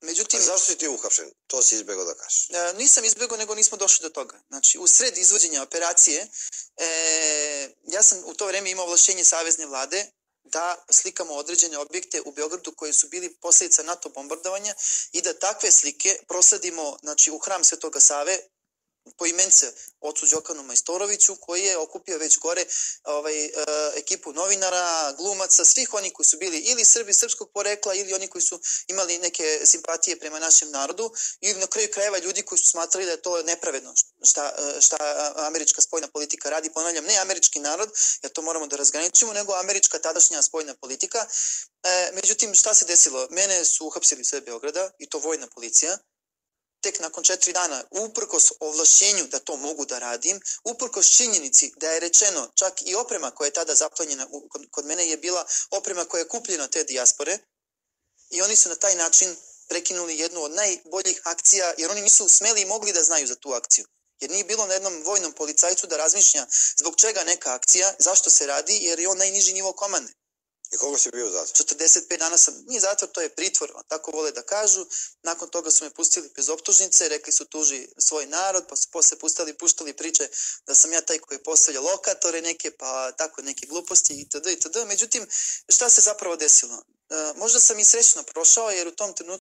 Međutim, a zašto si ti uhapšen? To si izbjegao da kažeš. Nisam izbjegao, nego nismo došli do toga. Znači, u sred izvođenja operacije, ja sam u to vrijeme imao ovlašćenje Savezne vlade da slikamo određene objekte u Beogradu koji su bili posljedica NATO bombardovanja i da takve slike prosledimo, znači, u hram Svetoga Save, poimence ocu Đokanu Majstoroviću, koji je okupio već gore ekipu novinara, glumaca, svih oni koji su bili ili Srbi srpskog porekla ili oni koji su imali neke simpatije prema našem narodu ili na kraju krajeva ljudi koji su smatrali da je to nepravedno šta američka spoljna politika radi. Ponavljam, ne američki narod, jer to moramo da razgraničimo, nego američka tadašnja spoljna politika. Međutim, šta se desilo? Mene su uhapsili sve Beograda i to vojna policija. Tek nakon 4 dana, uprkos ovlašćenju da to mogu da radim, uprkos činjenici da je rečeno, čak i oprema koja je tada zaplenjena kod mene je bila oprema koja je kupljena te dijaspore i oni su na taj način prekinuli jednu od najboljih akcija, jer oni nisu smeli i mogli da znaju za tu akciju. Jer nije bilo na jednom vojnom policajcu da razmišlja zbog čega neka akcija, zašto se radi, jer je on najniži nivo komande. I koliko si bio u zatvoru? 45 dana sam, nije zatvor, to je pritvor, tako vole da kažu. Nakon toga su me pustili bez optužnice, rekli su tuži svoj narod, pa su posle puštali priče da sam ja taj koji je postavlja lokatore neke, pa tako neke gluposti itd. Međutim, šta se zapravo desilo? Možda sam i srećno prošao, jer u tom trenutku